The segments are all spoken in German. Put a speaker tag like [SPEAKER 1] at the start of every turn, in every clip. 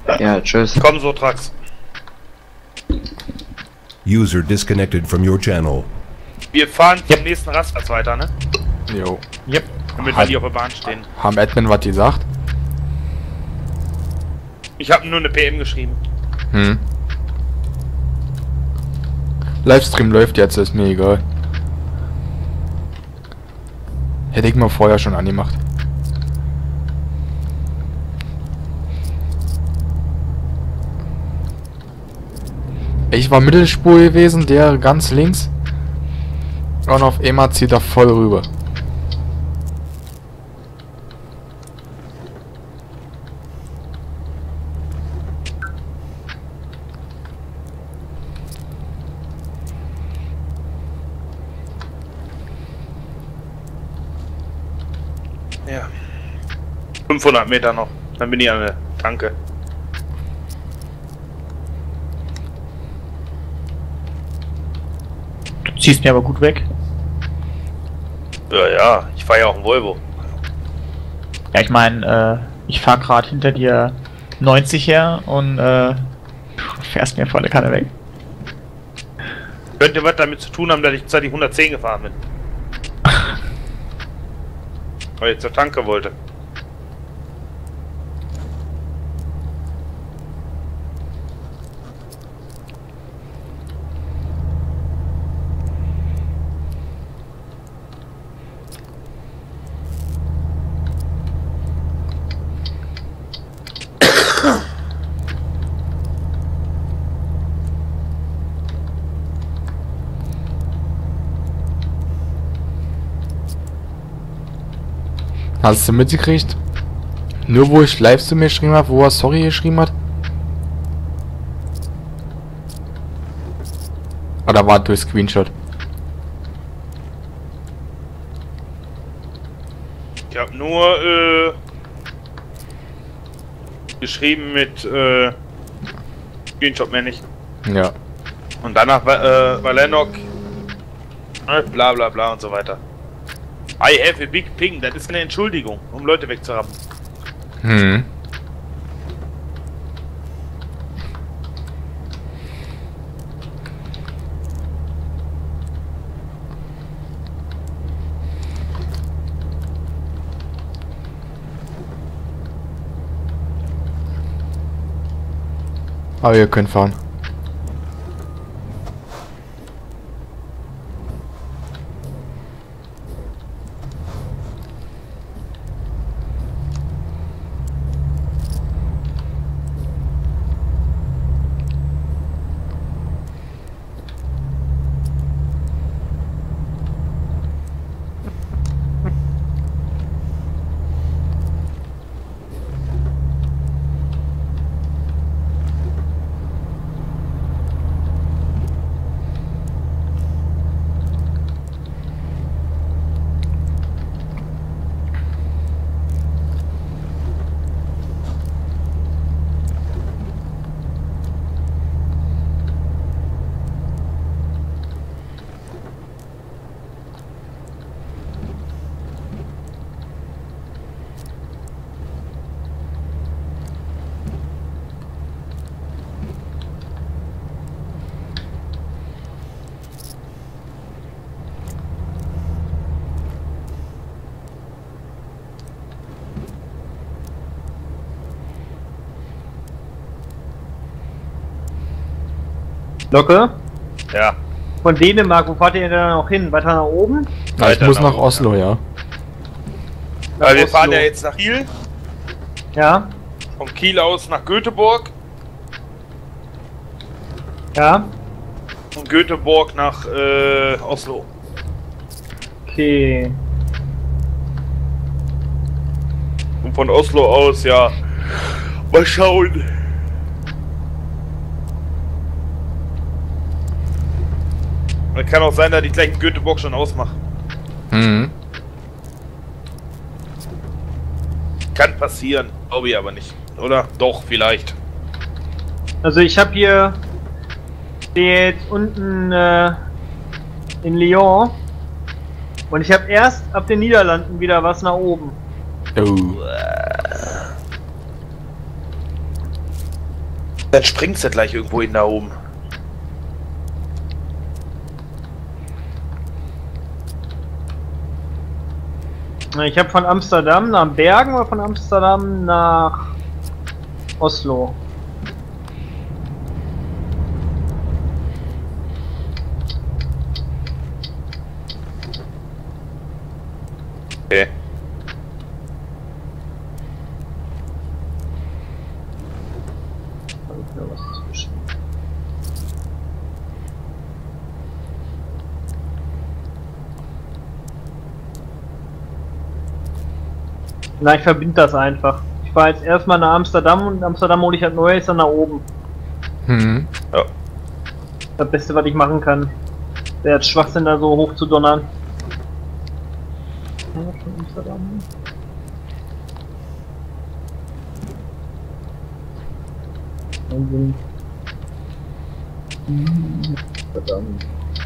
[SPEAKER 1] Ja, tschüss.
[SPEAKER 2] Komm so, Trax.
[SPEAKER 3] User disconnected from your channel.
[SPEAKER 2] Wir fahren zum nächsten Rastplatz weiter, ne?
[SPEAKER 4] Jo.
[SPEAKER 5] Yep.
[SPEAKER 2] Damit wir nicht auf der Bahn stehen.
[SPEAKER 4] Haben Admin was gesagt?
[SPEAKER 2] Ich habe nur eine PM geschrieben.
[SPEAKER 4] Hm. Livestream läuft jetzt, ist mir egal. Hätte ich mal vorher schon angemacht. Ich war Mittelspur gewesen, der ganz links. Und auf einmal zieht er voll rüber.
[SPEAKER 2] Ja. 500 Meter noch. Dann bin ich an der Tanke.
[SPEAKER 5] Du ziehst mir aber gut weg.
[SPEAKER 2] Ja, ja. Ich fahre ja auch einen Volvo.
[SPEAKER 5] Ja, ich meine, ich fahr gerade hinter dir 90 her und du fährst mir volle Kanne weg.
[SPEAKER 2] Könnte was damit zu tun haben, dass ich die 110 gefahren bin. Weil ich zur Tanke wollte.
[SPEAKER 4] Hast du mitgekriegt? Nur wo ich live zu mir geschrieben habe, wo er sorry geschrieben hat? Oder war durch Screenshot?
[SPEAKER 2] Ich habe nur geschrieben mit Screenshot mehr nicht.
[SPEAKER 4] Ja.
[SPEAKER 2] Und danach war Lennox bla bla bla und so weiter. I have a big ping, das ist eine Entschuldigung, um Leute wegzurappen.
[SPEAKER 4] Hm. Aber ihr könnt fahren.
[SPEAKER 6] Locke?
[SPEAKER 2] Ja.
[SPEAKER 6] Von Dänemark, wo fahrt ihr denn dann noch hin? Weiter nach oben?
[SPEAKER 4] Ja, ich
[SPEAKER 2] Weiter
[SPEAKER 4] muss
[SPEAKER 2] nach
[SPEAKER 4] nach
[SPEAKER 2] oben,
[SPEAKER 4] Oslo, ja.
[SPEAKER 2] Weil wir
[SPEAKER 6] Oslo.
[SPEAKER 2] fahren ja jetzt nach Kiel,
[SPEAKER 6] Ja,
[SPEAKER 2] von Kiel aus nach Göteborg,
[SPEAKER 6] ja,
[SPEAKER 2] von Göteborg nach Oslo.
[SPEAKER 6] okay.
[SPEAKER 2] Und von Oslo aus, ja, mal schauen. Es kann auch sein, dass ich gleich in Göteborg schon ausmache.
[SPEAKER 4] Mhm.
[SPEAKER 2] Kann passieren, glaube ich aber nicht. Oder? Doch, vielleicht.
[SPEAKER 6] Also ich habe hier jetzt unten in Lyon und ich habe erst ab den Niederlanden wieder was nach oben.
[SPEAKER 4] Oh.
[SPEAKER 2] Dann springst du gleich irgendwo hin da oben.
[SPEAKER 6] Ich habe von Amsterdam nach Bergen oder von Amsterdam nach Oslo.
[SPEAKER 2] Okay.
[SPEAKER 6] Na, ich verbinde das einfach. Ich fahre jetzt erstmal nach Amsterdam und in Amsterdam hole ich halt Neues dann nach oben.
[SPEAKER 4] Hm.
[SPEAKER 2] Ja.
[SPEAKER 6] Das Beste, was ich machen kann. Der hat Schwachsinn da so hoch zu donnern. Ja, von Amsterdam. Amsterdam.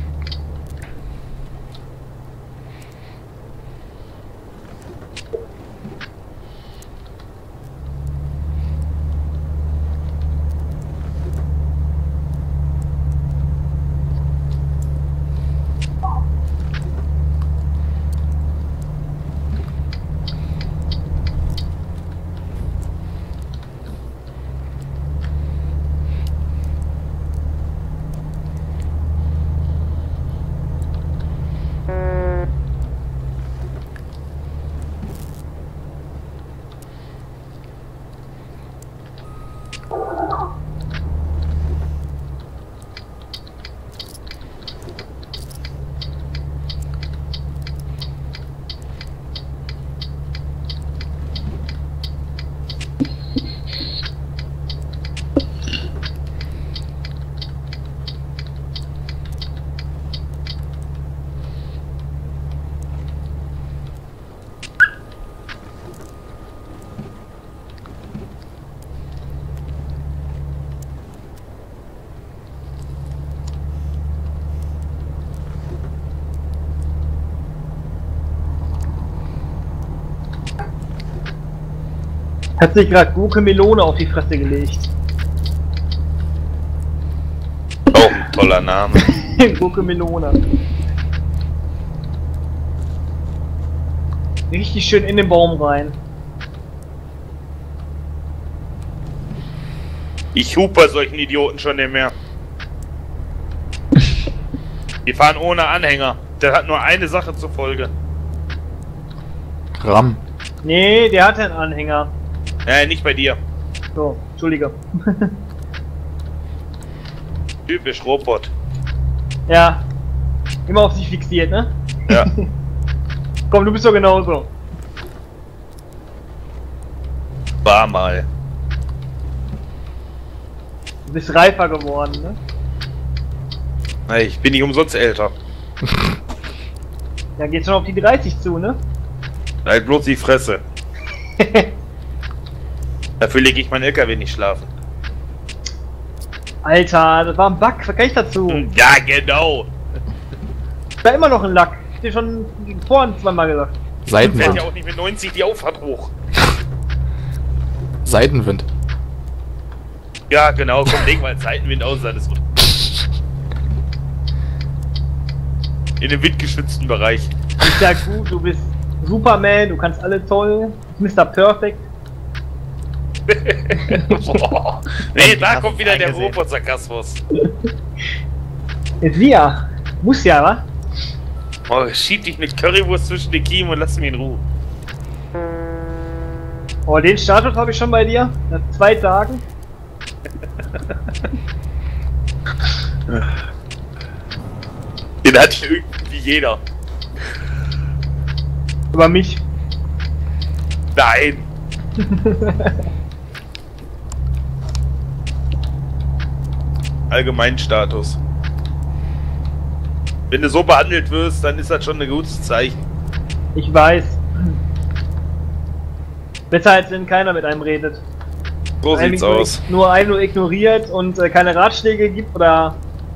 [SPEAKER 6] Hat sich gerade Gurke Melone auf die Fresse gelegt.
[SPEAKER 2] Oh, toller Name.
[SPEAKER 6] Gurke Melone. Richtig schön in den Baum rein.
[SPEAKER 2] Ich hupe bei solchen Idioten schon nicht mehr. Die fahren ohne Anhänger. Der hat nur eine Sache zur Folge.
[SPEAKER 4] Ram.
[SPEAKER 6] Nee, der hatte einen Anhänger.
[SPEAKER 2] Nicht bei dir.
[SPEAKER 6] So, Entschuldige.
[SPEAKER 2] Typisch Robot.
[SPEAKER 6] Ja. Immer auf sich fixiert, ne?
[SPEAKER 2] Ja.
[SPEAKER 6] Komm, du bist doch genauso.
[SPEAKER 2] War mal.
[SPEAKER 6] Du bist reifer geworden, ne?
[SPEAKER 2] Hey, ich bin nicht umsonst älter.
[SPEAKER 6] Ja, geht schon auf die 30 zu, ne?
[SPEAKER 2] Halt bloß die Fresse. Dafür lege ich meinen LKW nicht schlafen.
[SPEAKER 6] Alter, das war ein Bug, was kann ich dazu?
[SPEAKER 2] Ja, genau.
[SPEAKER 6] Da immer noch ein Lack. Ich dir schon vorhin zweimal gesagt.
[SPEAKER 2] Fährt ja
[SPEAKER 4] Seitenwind.
[SPEAKER 2] auch nicht mit 90 die Auffahrt hoch.
[SPEAKER 4] Seitenwind.
[SPEAKER 2] Ja, genau. Komm, leg mal Seitenwind aus, alles gut. In dem windgeschützten Bereich.
[SPEAKER 6] Ich sag gut, du bist Superman, du kannst alle toll. Mr. Perfect.
[SPEAKER 2] Boah. Nee, da kommt wieder der Robot-Sarkasmus.
[SPEAKER 6] Ist wir. Muss ja, wa?
[SPEAKER 2] Oh, schieb dich mit Currywurst zwischen die Kiemen und lass mich in Ruhe.
[SPEAKER 6] Oh, den Status habe ich schon bei dir. Nach 2 Tagen.
[SPEAKER 2] Den hat irgendwie jeder.
[SPEAKER 6] Über mich.
[SPEAKER 2] Nein. Allgemeinstatus. Wenn du so behandelt wirst, dann ist das schon ein gutes Zeichen.
[SPEAKER 6] Ich weiß. Besser als wenn keiner mit einem redet.
[SPEAKER 2] So sieht's aus.
[SPEAKER 6] Nur ignoriert und keine Ratschläge gibt oder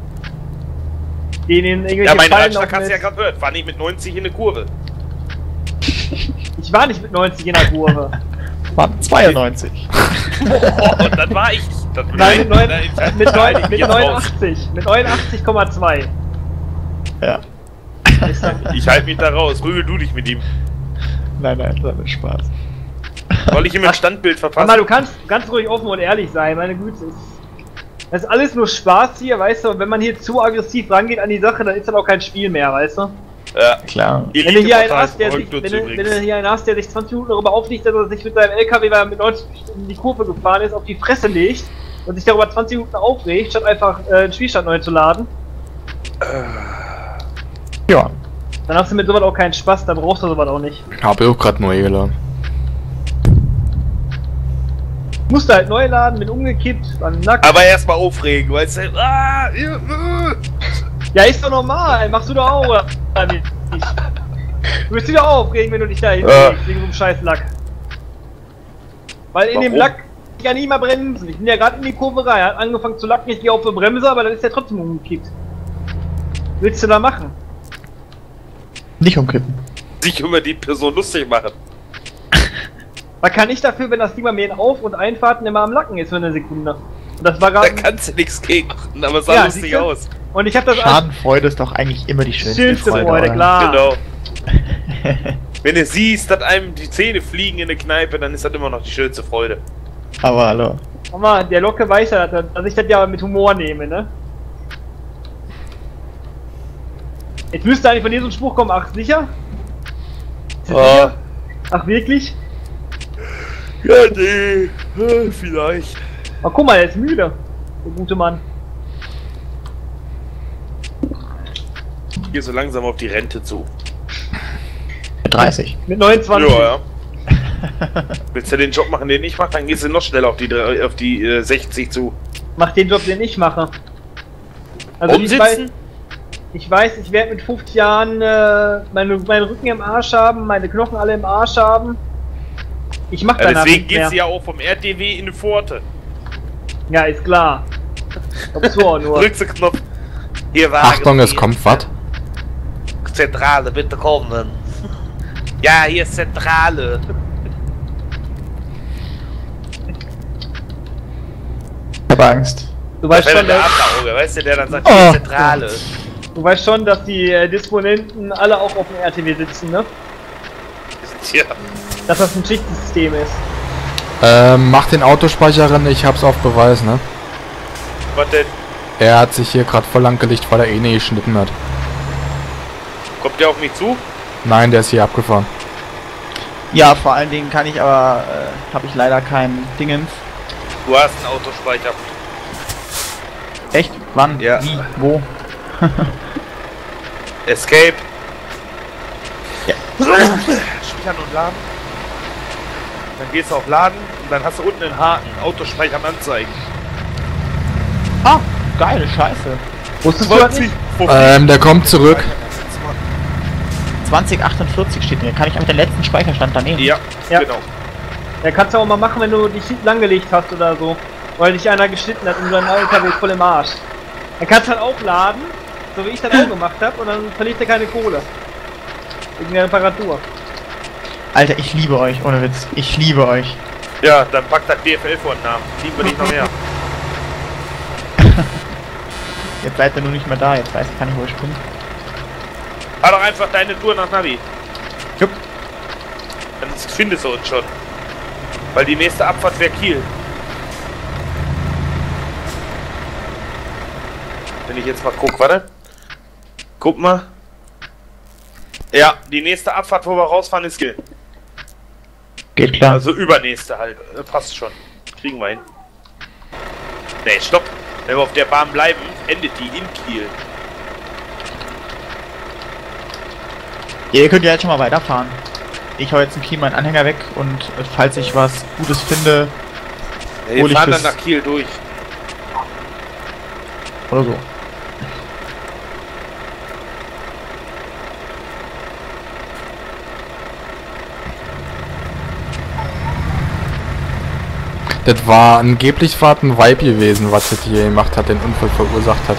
[SPEAKER 6] denen irgendwelche
[SPEAKER 2] Ja, mein
[SPEAKER 6] Fallen
[SPEAKER 2] Ratschlag hast du ja
[SPEAKER 6] auflässt.
[SPEAKER 2] gerade gehört. Fahr nicht mit 90 in eine Kurve.
[SPEAKER 6] Ich war nicht mit 90 in der Kurve.
[SPEAKER 5] War 92.
[SPEAKER 2] Oh, und dann war ich. Das
[SPEAKER 6] Nein, mit, neun,
[SPEAKER 2] da ist-
[SPEAKER 6] mit,
[SPEAKER 2] da halte ich mich
[SPEAKER 6] mit
[SPEAKER 2] jetzt raus.
[SPEAKER 6] 89. Mit 89,2.
[SPEAKER 5] Ja.
[SPEAKER 2] Ich halte mich da raus. Prügel du dich mit ihm.
[SPEAKER 5] Nein, das war mit Spaß.
[SPEAKER 2] Soll ich ihm ein Standbild verpassen?
[SPEAKER 6] Aber du kannst ganz ruhig offen und ehrlich sein, meine Güte. Das ist alles nur Spaß hier, weißt du? Und wenn man hier zu aggressiv rangeht an die Sache, dann ist das auch kein Spiel mehr, weißt du?
[SPEAKER 2] Ja.
[SPEAKER 5] Klar.
[SPEAKER 6] Wenn du hier einen
[SPEAKER 2] Elite-Portal
[SPEAKER 6] hast, der sich,
[SPEAKER 2] verfolgt uns
[SPEAKER 6] wenn du
[SPEAKER 2] übrigens.
[SPEAKER 6] hier einen hast, der sich 20 Minuten darüber aufliegt, dass er sich mit seinem LKW, weil er mit 90 in die Kurve gefahren ist, auf die Fresse legt und sich darüber 20 Minuten aufregt, statt einfach einen Spielstand neu zu laden,
[SPEAKER 5] Ja.
[SPEAKER 6] dann hast du mit sowas auch keinen Spaß, dann brauchst du sowas auch nicht.
[SPEAKER 4] Hab ich auch grad neu geladen.
[SPEAKER 6] Musst du halt neu laden, bin umgekippt, dann nackt.
[SPEAKER 2] Aber erstmal aufregen, weißt du?
[SPEAKER 6] Ja, ist doch normal, machst du doch auch, oder nicht? Du wirst dich doch auch aufregen, wenn du dich da hinlegst, wegen so einem scheiß Lack. Weil in dem
[SPEAKER 2] Warum?
[SPEAKER 6] Lack ich kann nicht mal bremsen. Ich bin ja gerade in die Kurve rein, hat angefangen zu lacken, ich gehe auf die Bremse, aber dann ist er trotzdem umgekippt. Was willst du da machen?
[SPEAKER 5] Nicht umkippen.
[SPEAKER 2] Sich über die Person lustig machen.
[SPEAKER 6] Was kann ich dafür, wenn das Ding bei mir in Auf- und Einfahrten immer am Lacken ist für eine Sekunde? Und das war
[SPEAKER 2] Da
[SPEAKER 6] gerade.
[SPEAKER 2] kannst du nichts gegen machen, aber es sah
[SPEAKER 6] Ja,
[SPEAKER 2] lustig
[SPEAKER 6] siehste?
[SPEAKER 2] aus.
[SPEAKER 6] Und ich habe das
[SPEAKER 5] Schadenfreude ist doch eigentlich immer die schönste
[SPEAKER 6] Freude,
[SPEAKER 5] oder?
[SPEAKER 6] klar.
[SPEAKER 2] Genau. Wenn du siehst, dass einem die Zähne fliegen in der Kneipe, dann ist das immer noch die schönste Freude.
[SPEAKER 5] Aber hallo.
[SPEAKER 6] Mama, der Locke weiß ja, dass ich das ja mit Humor nehme, ne? Jetzt müsste eigentlich von dir so ein Spruch kommen, ach sicher? Ist das sicher? Ach wirklich?
[SPEAKER 2] Ja, nee, vielleicht.
[SPEAKER 6] Ach guck mal, er ist müde. Der gute Mann.
[SPEAKER 2] Ich gehe so langsam auf die Rente zu.
[SPEAKER 5] 30.
[SPEAKER 6] Mit 29.
[SPEAKER 2] Ja. Willst du den Job machen, den ich mache, dann gehst du noch schneller auf die 60 zu.
[SPEAKER 6] Mach den Job, den ich mache. Also
[SPEAKER 2] Umsitzen?
[SPEAKER 6] ich weiß, ich werde mit 50 Jahren meinen Rücken im Arsch haben, meine Knochen alle im Arsch haben. Ich mach
[SPEAKER 2] Ja,
[SPEAKER 6] danach
[SPEAKER 2] deswegen
[SPEAKER 6] nichts mehr.
[SPEAKER 2] geht's ja auch vom RTW in die Pforte.
[SPEAKER 6] Ja, ist klar. Glaubst du auch nur.
[SPEAKER 2] Drückst du Knopf. Hier war
[SPEAKER 4] Achtung, es kommt was.
[SPEAKER 2] Zentrale, bitte kommen. Ja, hier ist Zentrale.
[SPEAKER 5] Ich hab Angst.
[SPEAKER 6] Du weißt schon,
[SPEAKER 2] der
[SPEAKER 6] dass,
[SPEAKER 2] Adlerauge, weißt du, der dann sagt, hier ist Zentrale.
[SPEAKER 6] du weißt schon, dass die Disponenten alle auch auf dem RTW sitzen, ne?
[SPEAKER 2] Tja,
[SPEAKER 6] Dass das ein Schichtsystem ist.
[SPEAKER 4] Mach den Autospeicher ran, ich hab's auf Beweis, ne?
[SPEAKER 2] was denn?
[SPEAKER 4] Er hat sich hier gerade voll lang gelegt, weil er eh nicht geschnitten hat.
[SPEAKER 2] Kommt der auf mich zu?
[SPEAKER 4] Nein, der ist hier abgefahren.
[SPEAKER 5] Ja, vor allen Dingen kann ich aber, habe ich leider kein Dingens.
[SPEAKER 2] Du hast einen Autospeicher.
[SPEAKER 5] Echt? Wann?
[SPEAKER 2] Ja.
[SPEAKER 5] Wie? Wo?
[SPEAKER 2] Escape.
[SPEAKER 5] Ja.
[SPEAKER 2] Speichern und laden. Dann gehst du auf Laden und dann hast du unten einen Haken. Autospeichern anzeigen.
[SPEAKER 5] Ah, geile Scheiße.
[SPEAKER 6] Wusstest du das nicht?
[SPEAKER 4] Der kommt zurück.
[SPEAKER 5] 2048 steht hier. Kann ich einfach den letzten Speicherstand da nehmen?
[SPEAKER 2] Ja,
[SPEAKER 6] Ja.
[SPEAKER 2] genau.
[SPEAKER 6] Ja, kannst du auch mal machen, wenn du dich langgelegt hast oder so. Weil dich einer geschnitten hat und dein LKW ist voll im Arsch. Dann kannst du halt auch laden, so wie ich das auch gemacht habe, und dann verliert er keine Kohle. Wegen der Reparatur.
[SPEAKER 5] Alter, ich liebe euch, ohne Witz. Ich liebe euch.
[SPEAKER 2] Ja, dann packt das DFL vor den Namen. Lieben wir nicht noch mehr.
[SPEAKER 5] Jetzt seid ihr nur nicht mehr da. Jetzt weiß ich gar nicht, wo ich bin.
[SPEAKER 2] Fahr doch einfach deine Tour nach Navi.
[SPEAKER 5] Jupp.
[SPEAKER 2] Dann findest du uns schon. Weil die nächste Abfahrt wäre Kiel. Wenn ich jetzt mal guck, warte. Guck mal. Ja, die nächste Abfahrt, wo wir rausfahren, ist Kiel.
[SPEAKER 5] Geht klar.
[SPEAKER 2] Also übernächste halt. Passt schon. Kriegen wir hin. Nee, stopp. Wenn wir auf der Bahn bleiben, endet die in Kiel.
[SPEAKER 5] Ihr könnt ja jetzt schon mal weiterfahren. Ich hau jetzt in Kiel meinen Anhänger weg und falls ich was Gutes finde,
[SPEAKER 2] Ja, wir
[SPEAKER 5] Hol ich
[SPEAKER 2] fahren dann
[SPEAKER 5] das-
[SPEAKER 2] nach Kiel durch.
[SPEAKER 5] oder so.
[SPEAKER 4] Das war angeblich ein Weib gewesen, was das hier gemacht hat, den Unfall verursacht hat.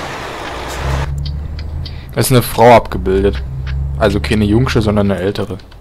[SPEAKER 4] Es ist eine Frau abgebildet. Also keine Jungsche, sondern eine ältere.